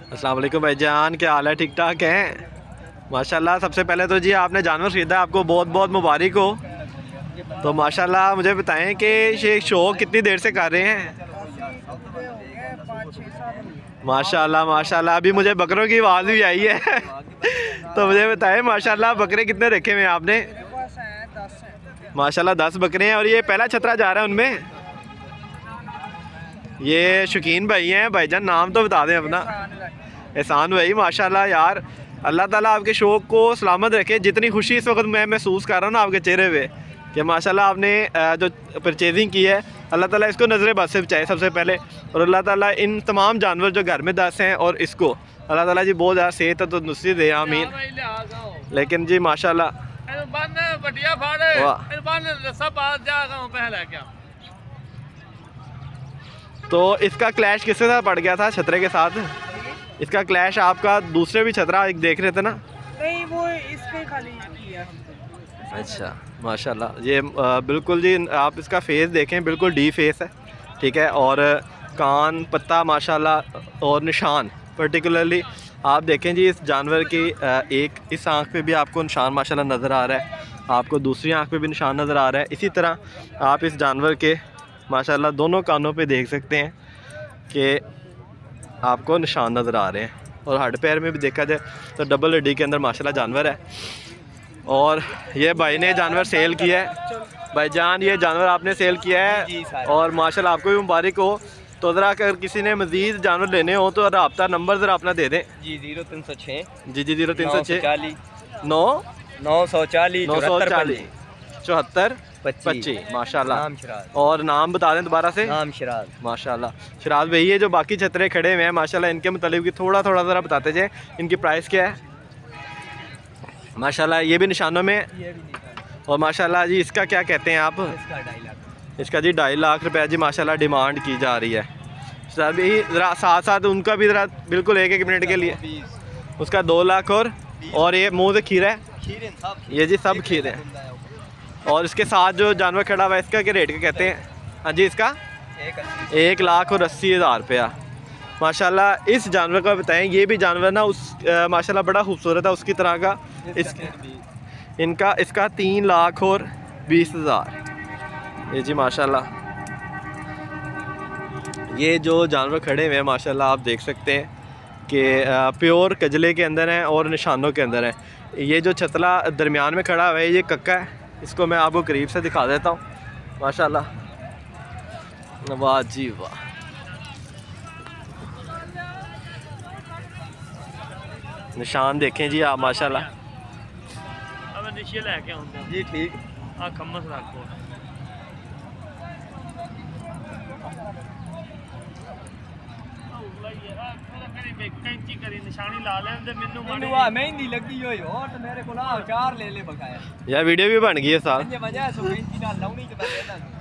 अस्सलाम वालेकुम भाईजान, क्या हाल है? ठीक ठाक हैं माशाल्लाह। सबसे पहले तो जी आपने जानवर ख़रीदा, आपको बहुत बहुत मुबारक हो। तो माशाल्लाह मुझे बताएं कि ये शो कितनी देर से कर रहे हैं? माशाल्लाह माशाल्लाह। अभी मुझे बकरों की आवाज़ भी आई है तो मुझे बताएं माशाल्लाह बकरे कितने रखे हुए हैं आपने? माशाल्लाह 10 बकरे हैं। और ये पहला छतरा जा रहा है उनमें? ये शौकीन भाई हैं। भाईजान नाम तो बता दें अपना। एहसान भाई, माशाल्लाह यार, अल्लाह ताला आपके शौक़ को सलामत रखे। जितनी खुशी इस वक्त मैं महसूस कर रहा हूँ ना आपके चेहरे पे कि माशाल्लाह आपने जो परचेजिंग की है, अल्लाह ताला इसको नज़र बद से बचाए सबसे पहले। और अल्लाह ताला इन तमाम जानवर जो घर में 10 हैं और इसको अल्लाह ताला जी बहुत ज़्यादा सेहत तो नुस्रत दे, आमीन। लेकिन जी माशाल्लाह तो इसका क्लैश किसके साथ पड़ गया था? छतरे के साथ। इसका क्लैश आपका दूसरे भी छतरा एक देख रहे थे ना? नहीं, वो इसके खाली किया। अच्छा माशाल्लाह। ये बिल्कुल जी आप इसका फेस देखें, बिल्कुल डी फेस है, ठीक है। और कान, पत्ता माशाल्लाह और निशान पर्टिकुलरली आप देखें जी इस जानवर की एक इस आँख पे भी आपको निशान माशाल्लाह नज़र आ रहा है, आपको दूसरी आँख पे भी निशान नज़र आ रहा है। इसी तरह आप इस जानवर के माशाल्लाह दोनों कानों पे देख सकते हैं कि आपको निशान नज़र आ रहे हैं। और हड्ड पैर में भी देखा जाए तो डबल हड्डी के अंदर माशाल्लाह जानवर है। और ये भाई ने जानवर सेल किया है। भाईजान ये जानवर आपने सेल किया है और माशाल्लाह आपको भी मुबारक हो। तो ज़रा अगर किसी ने मज़ीद जानवर लेने हो तो रब्ता नंबर ज़रा अपना दे दें। जी 0306 जी 0306 940 74 25 माशाल्लाह। और नाम बता दें दोबारा से। नाम शराज। माशाल्लाह शराज भाई। ये जो बाकी छतरे खड़े हुए हैं माशाल्लाह इनके मतलब कि थोड़ा थोड़ा ज़रा बताते जाए, इनकी प्राइस क्या है? माशाल्लाह ये भी निशानों में। और माशाल्लाह जी इसका क्या कहते हैं आप? इसका जी 2.5 लाख रुपये जी माशाल्लाह डिमांड की जा रही है। सभी ज़रा साथ साथ उनका भी ज़रा बिल्कुल एक मिनट के लिए उसका 2 लाख। और ये मुँह से खीरा है, ये जी सब खीरे हैं। और इसके साथ जो जानवर खड़ा हुआ है इसका क्या रेट के कहते हैं? हाँ जी इसका 1,80,000 रुपया माशाल्लाह। इस जानवर का बताएं, ये भी जानवर ना उस माशाल्लाह बड़ा खूबसूरत है उसकी तरह का। इसका 3,20,000 ये जी माशाल्लाह। ये जो जानवर खड़े हुए हैं माशाल्लाह आप देख सकते हैं कि प्योर कजले के अंदर हैं और निशानों के अंदर हैं। ये जो छतला दरमियान में खड़ा हुआ है ये कक्का है, इसको मैं आपको करीब से दिखा देता हूँ माशाल्लाह। वाह जी वाह। निशान देखें जी आप माशाल्लाह। जी ठीक। यार वीडियो भी बन गई है साथ।